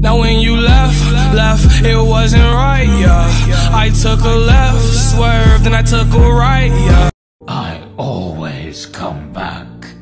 Now when you left, it wasn't right, yeah. I took a left, swerved, and I took a right, yeah. I always come back.